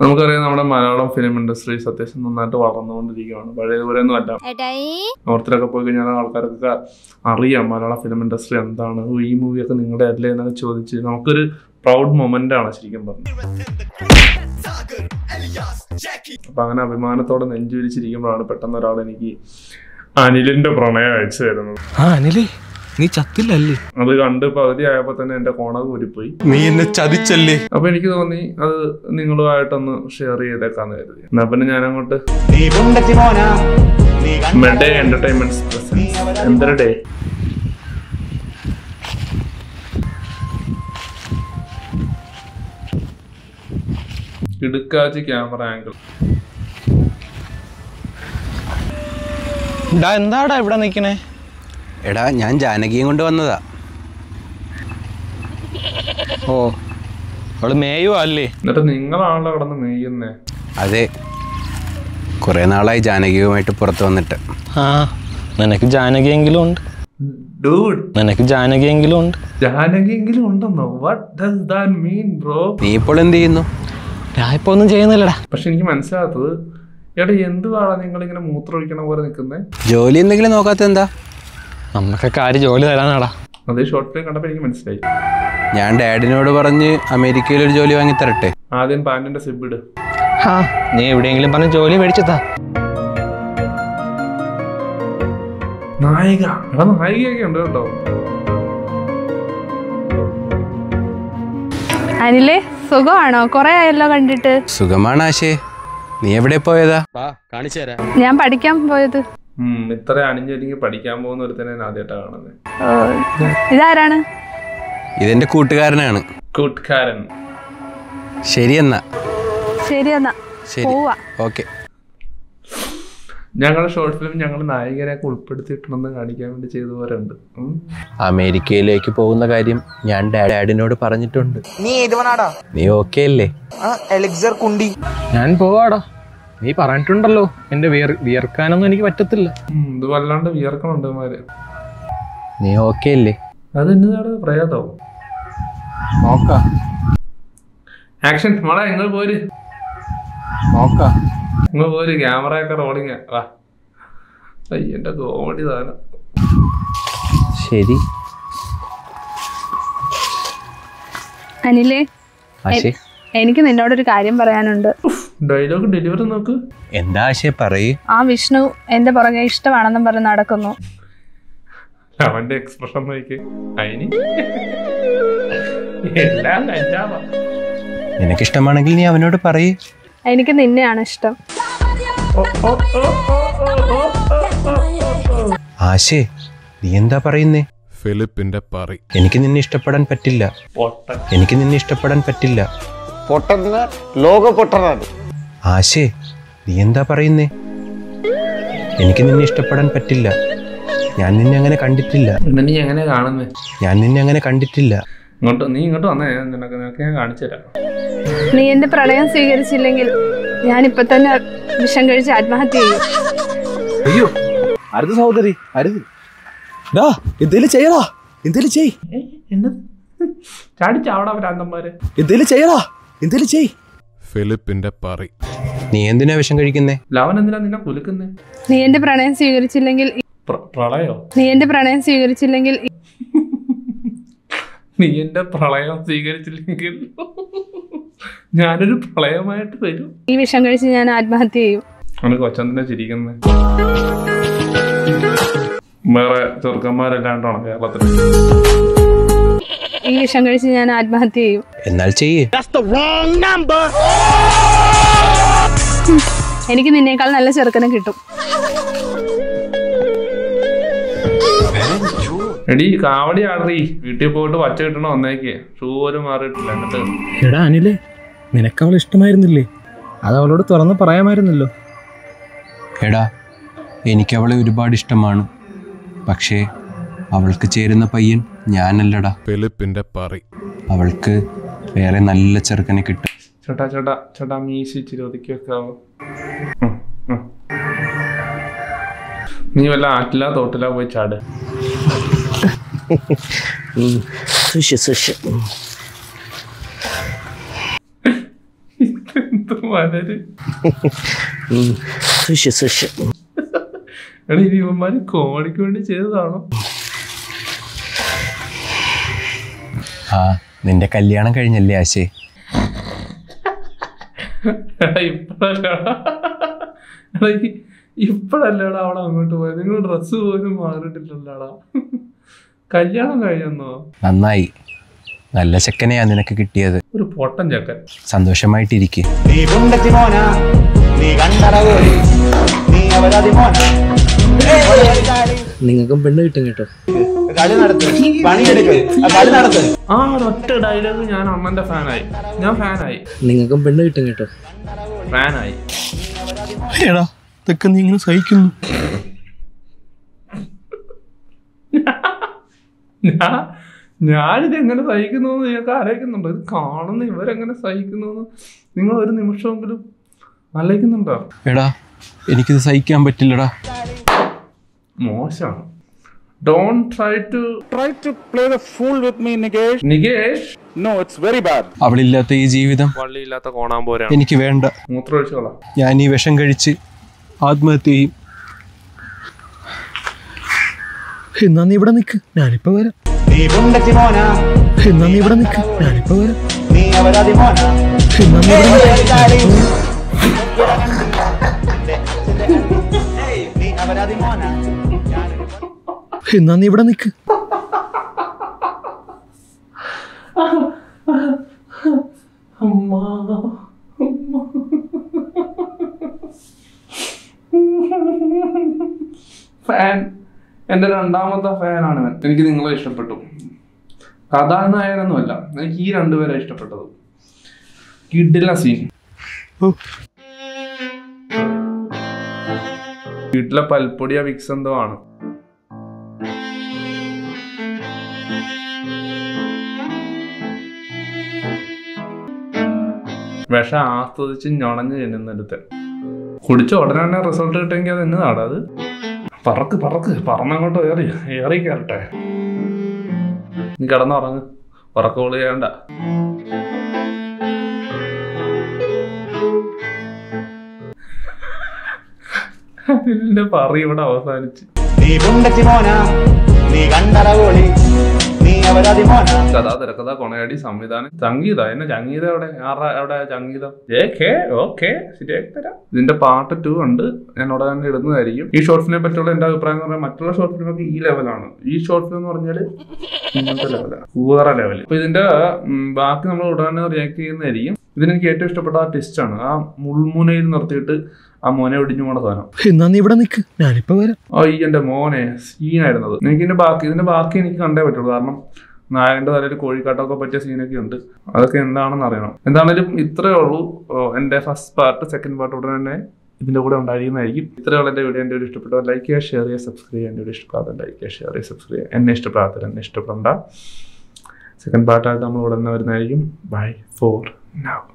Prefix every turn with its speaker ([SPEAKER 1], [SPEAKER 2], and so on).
[SPEAKER 1] നമുക്കറിയാം നമ്മുടെ Malayalam film industry അത്യാവശ്യം നന്നായിട്ട് വളർന്നുകൊണ്ടിരിക്കുകയാണ്. പഴയതുപോലെയൊന്നും അല്ല. നോർത്തിലൊക്കെ പോയി കഴിഞ്ഞാൽ ആൾക്കാർക്കൊക്കെ അറിയാം മലയാളം ഫിലിം ഇൻഡസ്ട്രി എന്താണ്, ഈ മൂവിയൊക്കെ നിങ്ങളുടെ അല്ലേ എന്നൊക്കെ ചോദിച്ച് നമുക്കൊരു പ്രൗഡ് മൊമെന്റ് ആണ് ശരിക്കും പറഞ്ഞു. അപ്പൊ അങ്ങനെ അഭിമാനത്തോടെ നെഞ്ചുവിരിച്ചിരിക്കുമ്പോഴാണ് പെട്ടെന്ന് ഒരാൾ എനിക്ക് അനിലിന്റെ പ്രണയം അയച്ചു തരുന്നത്.
[SPEAKER 2] നീ ചത്തില്ലല്ലേ?
[SPEAKER 1] അത് കണ്ട് പകുതി ആയപ്പോ തന്നെ എന്റെ കോണക ഊരിപ്പോയി.
[SPEAKER 2] നീ എന്നെ ചതിച്ചല്ലേ?
[SPEAKER 1] അപ്പൊ എനിക്ക് തോന്നി അത് നിങ്ങളുമായിട്ടൊന്ന് ഷെയർ ചെയ്തേക്കാന്ന് കരുതി. എന്നാ പിന്നെ ഞാനങ്ങോട്ട് മെഡേ എന്റർടൈൻമെന്റ് പ്രസൻസ് എന്തരടേ കിടുക്കാച്ചി ക്യാമറ ആംഗിൾ.
[SPEAKER 2] എന്താടാ ഇവിടെ നിക്കണേ?
[SPEAKER 3] എടാ ഞാൻ ജാനകിയും കൊണ്ട് വന്നതാ.
[SPEAKER 2] ഓ അവള് മേയുവാ അല്ലേ?
[SPEAKER 1] എന്നിട്ട് നിങ്ങളാണല്ലോ കിടന്ന് മേയുന്നേ?
[SPEAKER 3] അതെ, കുറെ നാളായി ജാനകിയുമായിട്ട് പുറത്ത് വന്നിട്ട്.
[SPEAKER 2] ആ നിനക്ക് ജാനകിയെങ്കിലും ഉണ്ട്. നിനക്ക് ജാനകിയെങ്കിലും ഉണ്ട്.
[SPEAKER 1] ജാനകിയെങ്കിലും ഉണ്ടെന്നോ? What does that mean bro?
[SPEAKER 3] നീ ഇപ്പോൾ എന്ത് ചെയ്യുന്നു?
[SPEAKER 2] ഞാൻ ഇപ്പൊ ഒന്നും ചെയ്യുന്നില്ലടാ.
[SPEAKER 1] പക്ഷെ എനിക്ക് മനസ്സിലാത്തത് എടാ എന്തുവാടാ നിങ്ങളിങ്ങനെ മൂത്രം ഒഴിക്കണ പോലെ നിൽക്കുന്നേ?
[SPEAKER 3] ജോലി എന്തെങ്കിലും നോക്കാത്ത എന്താ?
[SPEAKER 2] നമ്മക്കൊക്കെ ആര് ജോലി തരാനാടാ?
[SPEAKER 1] അതേ ഷോർട്ട് ഫിലിം കണ്ടപ്പോ എനിക്ക് മനസ്സിലായി.
[SPEAKER 3] ഞാൻ ഡാഡിനോട് പറഞ്ഞ് അമേരിക്കയിൽ ഒരു ജോലി വാങ്ങി തരട്ടെ?
[SPEAKER 1] ആദ്യം പാന്റിന്റെ സിബ് ഇട്.
[SPEAKER 2] നീ എവിടെയെങ്കിലും പറഞ്ഞ ജോലി മേടിച്ചതാ.
[SPEAKER 1] നായിക എടാ നായികയൊക്കെ ഉണ്ട് കേട്ടോ.
[SPEAKER 4] അനിലേ സുഖമാണോ? കൊറേ ആയല്ലോ കണ്ടിട്ട്.
[SPEAKER 3] സുഖമാണ് ആശേ. നീ എവിടെ പോയതാ?
[SPEAKER 4] ഞാൻ പഠിക്കാൻ പോയത്.
[SPEAKER 1] ഇത്ര അണിഞ്ഞൊരുങ്ങി പഠിക്കാൻ പോകുന്ന ഒരുത്തനെ ഞാൻ ആദ്യമായിട്ടാ കാണുന്നത്.
[SPEAKER 4] ഇതാരാണ്?
[SPEAKER 3] ഇതെന്റെ കൂട്ടുകാരനാണ്.
[SPEAKER 1] കൂട്ടുകാരൻ.
[SPEAKER 3] ശരിയെന്നാ.
[SPEAKER 4] ശരിയെന്നാ പോവാ.
[SPEAKER 3] ഓക്കെ.
[SPEAKER 1] ഞങ്ങളുടെ ഷോർട്ട് ഫിലിം ഞങ്ങൾ നായികരെയൊക്കെ ഉൾപ്പെടുത്തിയിട്ടുണ്ടെന്ന് കാണിക്കാൻ വേണ്ടി ചെയ്തു പോരുണ്ട്.
[SPEAKER 3] അമേരിക്കയിലേക്ക് പോകുന്ന കാര്യം ഞാൻ ഡാഡിനോട് പറഞ്ഞിട്ടുണ്ട്. നീ ഓക്കെ അല്ലേ?
[SPEAKER 2] ഞാൻ പോവാടാ. നീ പറഞ്ഞിട്ടുണ്ടല്ലോ എന്റെ വിയർക്കാനൊന്നും എനിക്ക് പറ്റത്തില്ല.
[SPEAKER 1] ഇത് വല്ലാണ്ട് വിയർക്കണുണ്ട് മാര്.
[SPEAKER 3] നീ ഓക്കെ അല്ലേ?
[SPEAKER 1] അത് എന്നതാണ് പ്രയാതാവും.
[SPEAKER 2] നോക്കാം.
[SPEAKER 1] ആക്ഷൻ മോളെ നിങ്ങൾ പോര്.
[SPEAKER 2] നോക്കാം.
[SPEAKER 1] നിങ്ങൾ പോര്. ക്യാമറയൊക്കെ റോളിങ്. എന്റെ കോമഡി സാധനം.
[SPEAKER 3] ശരി
[SPEAKER 4] അനിലേ, എനിക്ക് നിന്നോടൊരു കാര്യം പറയാനുണ്ട്.
[SPEAKER 1] ഡയലോഗ് ഡെലിവറി നോക്ക്.
[SPEAKER 3] എന്താ ആശേ പറയ്.
[SPEAKER 4] ആ വിഷ്ണു എന്റെ പുറകെ ഇഷ്ടമാണെന്നും പറഞ്ഞ് നടക്കുന്നു.
[SPEAKER 1] അവന്റെ എക്സ്പ്രഷൻ നോക്കി. അതിന് എല്ലാം കഞ്ചാവാ.
[SPEAKER 3] നിനക്കിഷ്ടമാണെങ്കിൽ നീ അവനോട് പറയ്.
[SPEAKER 4] എനിക്ക് നിന്നെയാണ് ഇഷ്ടം.
[SPEAKER 3] ആശേ നീ എന്താ പറയുന്നേ?
[SPEAKER 5] ഫിലിപ്പിന്റെ പറി.
[SPEAKER 3] എനിക്ക് നിന്നെ ഇഷ്ടപ്പെടാൻ പറ്റില്ല. എനിക്ക് നിന്നെ ഇഷ്ടപ്പെടാൻ പറ്റില്ല. ആശേ നീ എന്താ പറയുന്നേ? എനിക്ക് നിന്നെ ഇഷ്ടപ്പെടാൻ പറ്റില്ല. ഞാൻ നിന്നെ അങ്ങനെ കണ്ടിട്ടില്ല.
[SPEAKER 1] നീ എങ്ങനെ കാണുന്നേ?
[SPEAKER 3] ഞാൻ നിന്നെ അങ്ങനെ കണ്ടിട്ടില്ല.
[SPEAKER 1] നീ ഇങ്ങോട്ട് വന്നേ, നിനക്ക് ഞാൻ കാണിച്ചു തരാം.
[SPEAKER 4] നീ എന്റെ പ്രണയം സ്വീകരിച്ചില്ലെങ്കിൽ ഞാനിപ്പൊ തന്നെ വിഷം കഴിച്ച് ആത്മഹത്യ ചെയ്യും.
[SPEAKER 2] അയ്യോ അരുത് സഹോദരി, അരുത്. എന്തേലും ചെയ്യടാ, എന്തേലും ചെയ്.
[SPEAKER 1] എന്തേലും
[SPEAKER 2] ചെയ്യടാ, എന്തേലും ചെയ്.
[SPEAKER 5] ഫിലിപ്പിന്റെ പറി.
[SPEAKER 3] നീ എന്തിനാ വിഷം കഴിക്കുന്നേ?
[SPEAKER 1] ലവൻ എന്തിനാ നിന്നെ കുലുക്കുന്നേ?
[SPEAKER 4] നീ എന്റെ പ്രണയം സ്വീകരിച്ചില്ലെങ്കിൽ
[SPEAKER 1] പ്രളയോ?
[SPEAKER 4] നീ എന്റെ പ്രണയം സ്വീകരിച്ചില്ലെങ്കിൽ
[SPEAKER 1] നീ എന്റെ പ്രളയം സ്വീകരിച്ചില്ലെങ്കിൽ ഞാനൊരു പ്രളയമായിട്ട് വരും.
[SPEAKER 4] ഈ വിഷം കഴിച്ച് ഞാൻ ആത്മഹത്യ ചെയ്യും.
[SPEAKER 1] കൊച്ചന്തിനെ ചിരിക്കുന്നേ? വേറെ ചെറുക്കന്മാരല്ലാണ്ടാണ് കേരളത്തിൽ.
[SPEAKER 4] ഈ വിഷം കഴിച്ച് ഞാൻ ആത്മഹത്യ ചെയ്യും.
[SPEAKER 3] എന്നാൽ ചെയ്യേ.
[SPEAKER 4] എനിക്ക് നിന്നേക്കാൾ നല്ല ചെറുക്കനെ കിട്ടും.
[SPEAKER 1] എടീ കാവടി ആടറി. വീട്ടിൽ പോയിട്ട് വച്ച കിട്ടണ ഒന്നേക്ക്. ഷൂ പോലും മാറിയിട്ടില്ല. എന്നിട്ട്
[SPEAKER 2] എടാ അനിലേ, നിനക്കവളെ ഇഷ്ടമായിരുന്നില്ലേ? അത് അവളോട് തുറന്ന് പറയാമായിരുന്നല്ലോ.
[SPEAKER 3] എടാ എനിക്കവളെ ഒരുപാട് ഇഷ്ടമാണ്. പക്ഷേ അവൾക്ക് ചേരുന്ന പയ്യൻ ഞാനല്ലടാ.
[SPEAKER 5] ഫിലിപ്പിന്റെ പറി.
[SPEAKER 3] അവൾക്ക് വേറെ നല്ല ചെറുക്കനെ കിട്ടും.
[SPEAKER 1] ചേട്ടാ ചേട്ടാ ചേട്ടാ മീശി ചിരോതിക്ക് വെക്കാവോ? നീ വല്ല ആറ്റില്ല തോട്ടില്ല പോയി ചാട്. മലര് എടാ ഇനി ഇവന്മാര് കോടിക്ക് വേണ്ടി ചെയ്തതാണോ?
[SPEAKER 3] ആ നിന്റെ കല്യാണം കഴിഞ്ഞല്ലേ ആശേ?
[SPEAKER 1] ഇപ്പഴല്ലേടാ അവിടെ അങ്ങോട്ട് പോയത്. നിങ്ങൾ ഡ്രസ്സ് പോലും മാറിയിട്ടില്ലല്ലോടാ. കല്യാണം കഴിഞ്ഞെന്നോ?
[SPEAKER 3] നന്നായി, നല്ല ചെക്കനെയാ നിനക്ക് കിട്ടിയത്.
[SPEAKER 1] ഒരു പൊട്ടൻ ചെക്കൻ.
[SPEAKER 3] സന്തോഷമായിട്ടിരിക്കെ.
[SPEAKER 2] നിങ്ങൾക്കും പെണ്ണ് കിട്ടും കേട്ടോ.
[SPEAKER 1] ആ ഒറ്റ ഡയലോഗ് ഞാൻ അമ്മന്റെ ഫാനായി. ഞാൻ ഫാനായി.
[SPEAKER 2] നിങ്ങൾക്കും പെണ്ണ് കിട്ടും കേട്ടോ.
[SPEAKER 1] ഫാനായി.
[SPEAKER 2] എടാ ഇതൊക്കെ നീ ഇങ്ങനെ സഹിക്കുന്നു.
[SPEAKER 1] ഞാനിത് എങ്ങനെ സഹിക്കുന്നു നിങ്ങൾക്ക് ആലോചിക്കുന്നുണ്ടോ? ഇത് കാണുന്ന ഇവരെങ്ങനെ സഹിക്കുന്നു നിങ്ങൾ ഒരു നിമിഷമെങ്കിലും ആലോചിക്കുന്നുണ്ടോ?
[SPEAKER 3] എടാ എനിക്കിത് സഹിക്കാൻ പറ്റില്ലടാ.
[SPEAKER 1] മോശമാണ്. Don't try to
[SPEAKER 6] play the fool with me, Nigesh.
[SPEAKER 1] Nikesh.
[SPEAKER 6] No, it's very bad.
[SPEAKER 3] അവളില്ലാത്ത ഈ ജീവിതം
[SPEAKER 1] വള്ളിയില്ലാത്ത കോണാമ്പോരാണ്.
[SPEAKER 3] എനിക്ക് വേണ്ട.
[SPEAKER 1] മൂത്രമൊഴിച്ചോളാം.
[SPEAKER 3] ഞാൻ ഈ വിഷം കഴിച്ച് ആത്മഹത്യ ചെയ്യും.
[SPEAKER 2] എന്നാ നീ ഇവിടെ നിൽക്ക്, ഞാനിപ്പോ വരാം. എന്നാ നീ ഇവിടെ നിൽക്ക്, ഞാനിപ്പോ വരാം. എന്നാ നീ ഇവിടെ എന്നാ നീ ഇവിടെ നിൽക്ക്.
[SPEAKER 1] ഫാൻ, എൻ്റെ രണ്ടാമത്തെ ഫാനാണ് ഇവൻ. എനിക്ക് നിങ്ങളെ ഇഷ്ടപ്പെട്ടു. കഥാനായകനൊന്നുമല്ല, എനിക്ക് ഈ രണ്ടുപേരെ ഇഷ്ടപ്പെട്ടത്. കിഡില സീൻ, വീട്ടിലെ പൽപ്പൊടിയ വിക്സ് എന്തോ ആണ്. വിഷം ആസ്വദിച്ച് ഞൊണഞ്ഞ് ചെല്ലുന്നെടുത്ത് കുടിച്ച ഉടനെ തന്നെ റിസൾട്ട് കിട്ടുമെങ്കിൽ അത് എന്നതാണ് അത്. പറക്ക് പറന്നങ്ങോട്ട് ഏറി കയറട്ടെ. നീ കിടന്നുറങ്ങ്, ഉറക്കോള് ചെയ്യണ്ട. അതിന്റെ പറ ഇവിടെ അവസാനിച്ച്. കഥാ തിരക്കഥ കൊണയടി സംവിധാനം സംഗീതം. എന്നെ സംഗീതം എവിടെ സംഗീതം? ഓക്കെ ശരിയാക്കി തരാം. ഇതിന്റെ പാർട്ട് 2 ഉണ്ട്, ഞാൻ ഉടനെ തന്നെ ഇടുന്നതായിരിക്കും. ഈ ഷോർട്ട് ഫിലിമിനെ പറ്റിയുള്ള എന്റെ അഭിപ്രായം എന്ന് പറഞ്ഞാൽ മറ്റുള്ള ഷോർട്ട് ഫിലിമൊക്കെ ഈ ലെവലാണ്. ഈ ഷോർട്ട് ഫിലിം എന്ന് പറഞ്ഞാൽ ഇങ്ങനത്തെ ലെവലാണ്, വേറെ ലെവൽ. അപ്പൊ ഇതിന്റെ ബാക്കി നമ്മൾ ഉടനെ റിയാക്ട് ചെയ്യുന്നതായിരിക്കും. ഇതിനെനിക്ക് ഏറ്റവും ഇഷ്ടപ്പെട്ട ആ ടെസ്റ്റാണ്. ആ മുൾമുനയിൽ നിർത്തിയിട്ട് ആ മോനെ ഒടിഞ്ഞു പോണ സാധനം.
[SPEAKER 2] എന്നാ നീ ഇവിടെ നിൽക്ക്, ഞാനിപ്പോ വരാം.
[SPEAKER 1] എന്റെ മോനെ സീനായിരുന്നത്. ഇതിന്റെ ബാക്കി എനിക്ക് കണ്ടേ പറ്റുള്ളൂ. കാരണം നായകന്റെ തലയിൽ കോഴിക്കാട്ടൊക്കെ പറ്റിയ സീനൊക്കെ ഉണ്ട്. അതൊക്കെ എന്താണെന്ന് അറിയണം. എന്താണെങ്കിലും ഇത്രയേ ഉള്ളൂ എന്റെ ഫസ്റ്റ് പാർട്ട്. സെക്കൻഡ് പാർട്ട് ഉടനെ തന്നെ ഇതിന്റെ കൂടെ ഉണ്ടായിരിക്കുന്നതായിരിക്കും. ഇത്രയുള്ള എന്റെ വീഡിയോ എന്റെ ഇഷ്ടപ്പെട്ടത് ലൈക്ക് ചെയ്യുക, ഷെയർ ചെയ്യുക, സബ്സ്ക്രൈബ് ചെയ്യുക. എന്റെ വീഡിയോ ഇഷ്ടപ്പെടാതെ ലൈക്ക് ചെയ്യുക, ഷെയർ ചെയ്യുക, സബ്സ്ക്രൈബ് ചെയ്യുക. എന്നെ ഇഷ്ടപ്പെടണ്ട. സെക്കൻഡ് പാർട്ടായിട്ട് നമ്മൾ ഉടനെ വരുന്നതായിരിക്കും. Bye for now.